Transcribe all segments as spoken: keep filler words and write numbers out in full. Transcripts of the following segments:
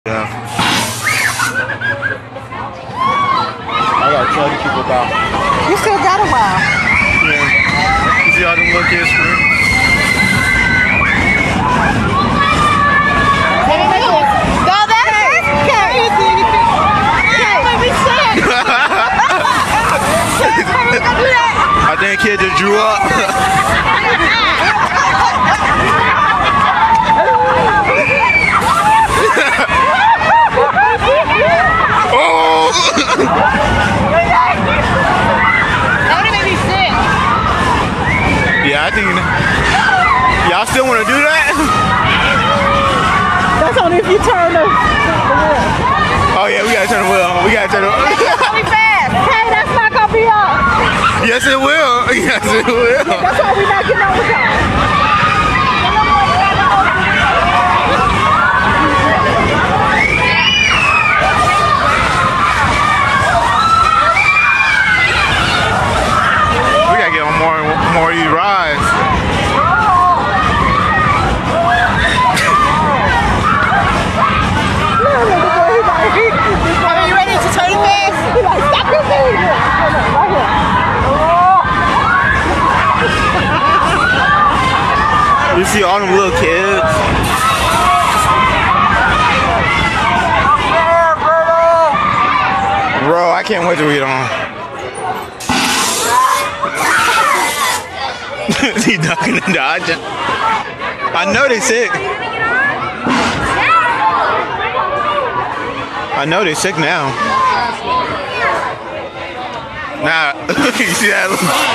Yeah. I gotta tell these people about. You still got a while. Yeah. You see all them little kids screaming? No, that's it. Crazy. Let me see it. I think kid just drew up. Yeah, I think y'all still want to do that? That's only if you turn the, the wheel. Oh yeah, we gotta turn the wheel. We gotta turn the wheel. It's gonna be fast. Hey, that's not gonna be up. Yes, it will. Yes, it will. That's why we're not getting over time. We gotta get on more, more of these rides. Are you ready to turn fast? He's like, stop your thing. Right here. You see all them little kids. Bro, I can't wait to read on. He ducking and dodging. I know they sick. I know they sick now. Nah, you see that?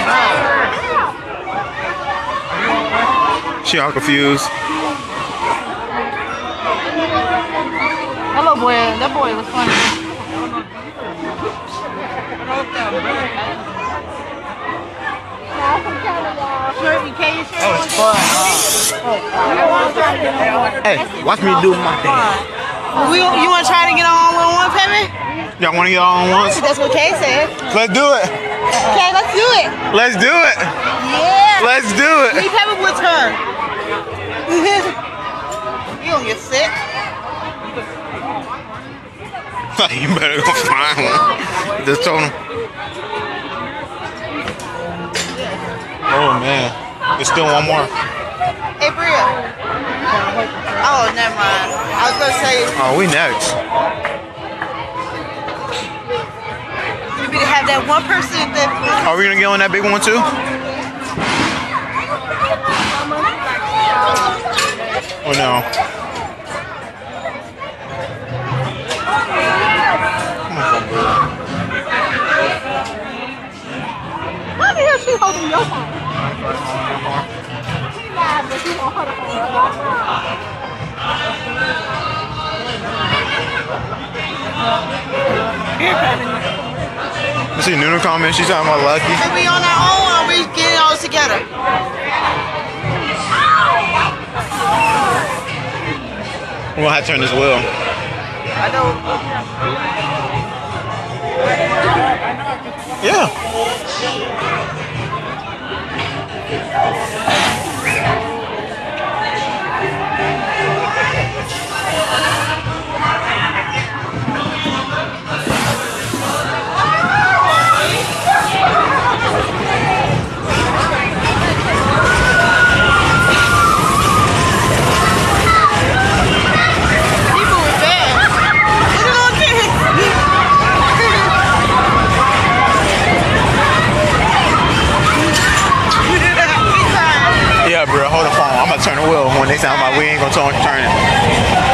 She all confused. Hello, boy. That boy was funny. That was fun. Hey, watch me do my thing. We, you want to try to get on one one, Pemmy? Y'all want to get on once? That's what Kay said. Let's do it. Okay, let's do it. Let's do it. Yeah. Let's do it. Leave Pemmy with her. You don't get sick. You better go find one. Just told him. Oh man, there's still one more. Hey, Bria. Oh, never mind. I was gonna say. Oh, we next. You need to have that one person that. Are we gonna get on that big one too? Oh no. How the hell she holding your phone? She lied, but she don't hold her phone. You see Nunu comment? She's talking about Lucky. Are we on our own or are we getting all together? We're gonna have to turn this wheel. I know. Yeah. Yeah, bro, hold the phone. I'm gonna turn the wheel when they sound like we ain't gonna turn it.